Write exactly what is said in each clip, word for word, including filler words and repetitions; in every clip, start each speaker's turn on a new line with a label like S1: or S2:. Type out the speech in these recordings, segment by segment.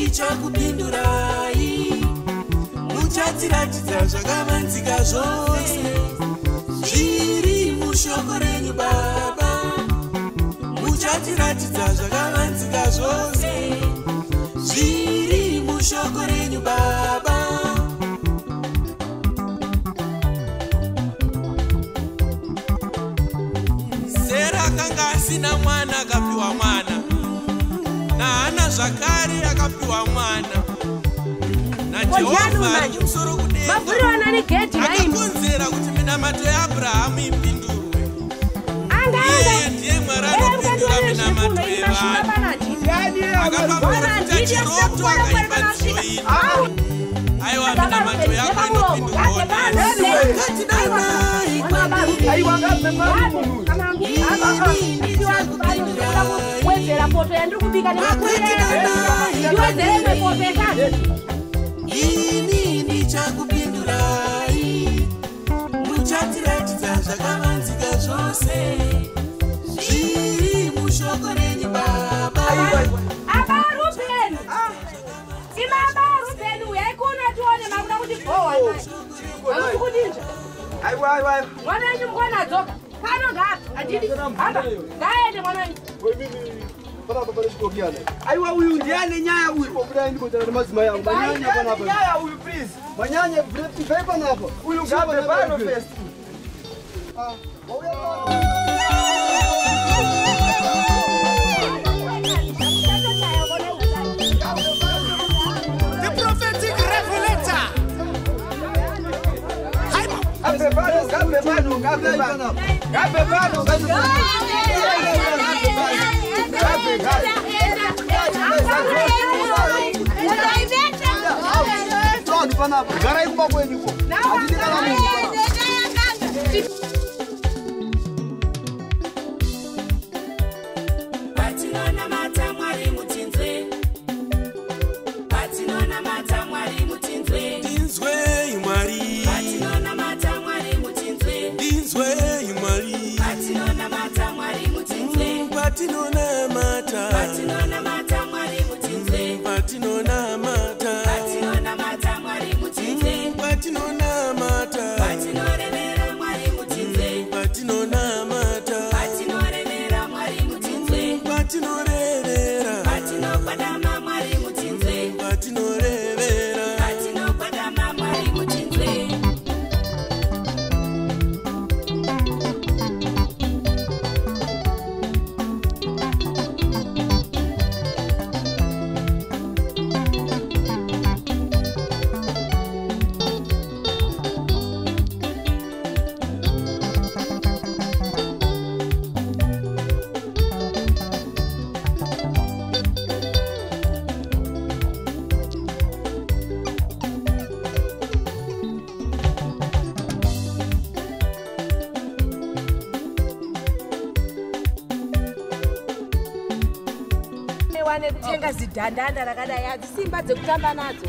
S1: ndichakupindurai muchatiratidza zvakavanzika zvose zviri mushoko renyu Baba muchatiratidza zvakavanzika zvose zviri mushoko renyu Baba. Sera akanga asina mwana akapiwa mwana, naHana zvakare akapiwa mwana, naJehovha ari kumusoro kudenga akakonzera kuti minamato yaAbhurahama ipindurwe. Iye ndiye Mwari anopindura minamato yevanhu. Akapambura kuita chiroto akaipa nziyo. Aiwa, minamato yako inopindurwa nani? Ini ndichakupindurai muchatiratidza zvakavanzika zvose zviri mushoko renyu Baba.
S2: Aiwa uyu ndiane nyaya uyu pokuda ndikotana nemadzima yangu manyanya panapa nyaya uyu please manyanya bve panapa uyu ngabe pano first ah the prophetic revelator gabe pano gabe pano gabe pano gabe pano garai kumba kwenyuko
S1: Patinonamata Mwari mutsinzwe, Patinonamata Mwari mutsinzwe, Tinzwei Mwari. Patinonamata Mwari mutsinzwe, Tinzwei Mwari. Patinonamata Mwari mutsinzwe, Patinonamata, Patinonamata Mwari mutsinzwe, Patinonamata, Patinonamata Mwari mutsinzwe, Patinonamata, Patinorevera Mwari mutsinzwe, Patinonamata, Patinorevera Mwari mutsinzwe, Patinorevera, Patinokwadama Mwari mutsinzwe, Patinorevera, Patinokwadama Mwari mutsinzwe.
S3: Wane kutenga zidhandanda rakadai adzisimba dzekutamba nadzo.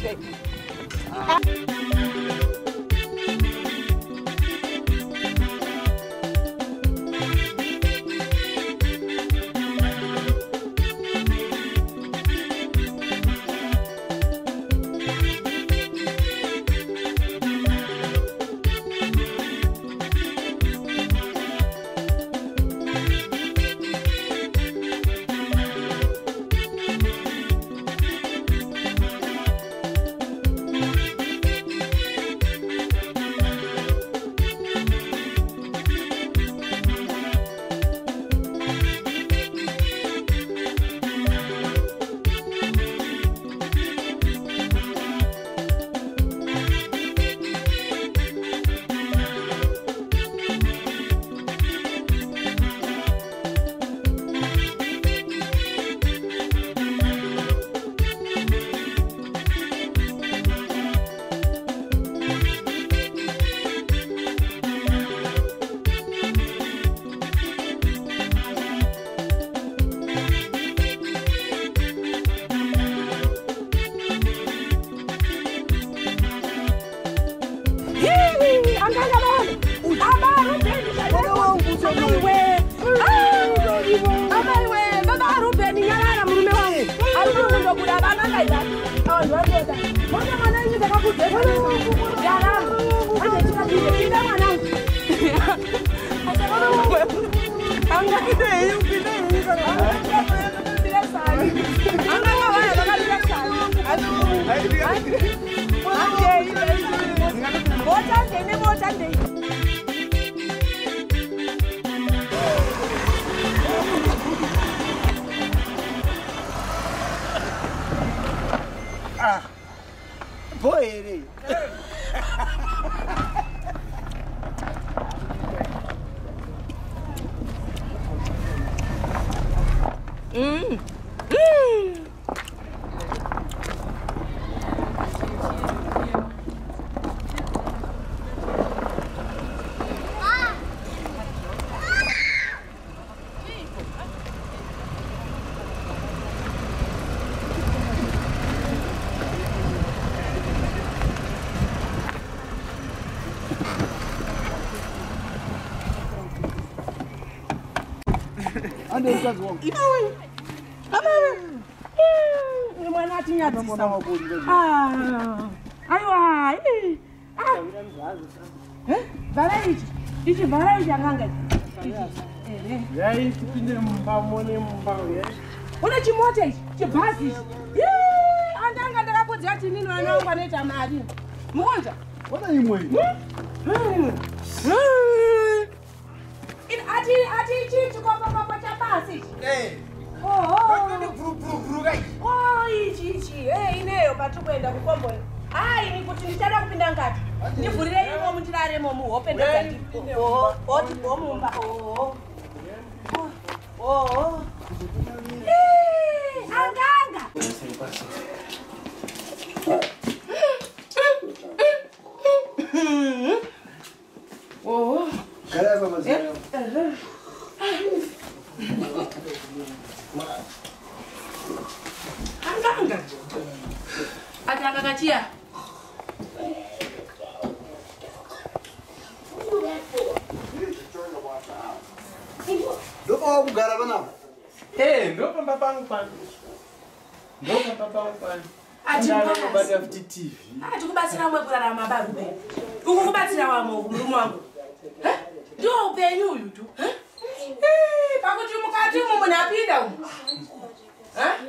S3: Baba Ruben, Yana, Murume, I don't know what I Oh, you want to Mwana mwana hivi taka kudeka. Jaramu. Anje tukapige. Pinda mwanangu. Asa mwana mwana. Anga kide hiyo kide hiyo. Bila sali. Anga kawaya kaka bila sali. Anje. Anje ile. Bota ndene bota ndene.
S2: Ah. Boy.
S3: Mm. Mm.
S2: Ande mkazi wangu.
S3: Imawe. Amawe. Ni mwana atinya
S2: Mwana mwana wako ndio.
S3: Ah. Aiwa. Ah. Eh? Baraiji. Ichi baraiji anganga. Eh.
S2: Yai tipinde mbamone mbawe.
S3: Una chimoto ichi, chibhazi. Yee, andanga ndakakudza ati nini wanangu anoita mari. Mukonja?
S2: Wada imwe.
S3: In ati ati ichi chikopa papa chabasi.
S2: Eh.
S3: Oh, oh.
S2: Ndio bru bru bru gai.
S3: Oh, ichi ichi. Eh, ineyo patukwenda kukombola. Hai, ni kuti ndichada kupinda ngati. Ndivhurire imo mutiraremo muhope ndakati. Oh, oti bomumba. Oh. Oh. Oh. Eh, anganga. Oh.
S2: Kaya baba zao.
S3: Anganga. Ataka kachia.
S2: Ndopo kugara bana.
S1: Eh, ndopo papangu pana. Ndopo papangu pana.
S3: Ati
S1: bada F T T V.
S3: Ati kubatsira mwe kurarama barube. Ukukubatsira wamo mulumu wangu. Eh? Ndio upenyuyu tu. Eh? Eh, pakuti mukati mu munapinda umu. Eh?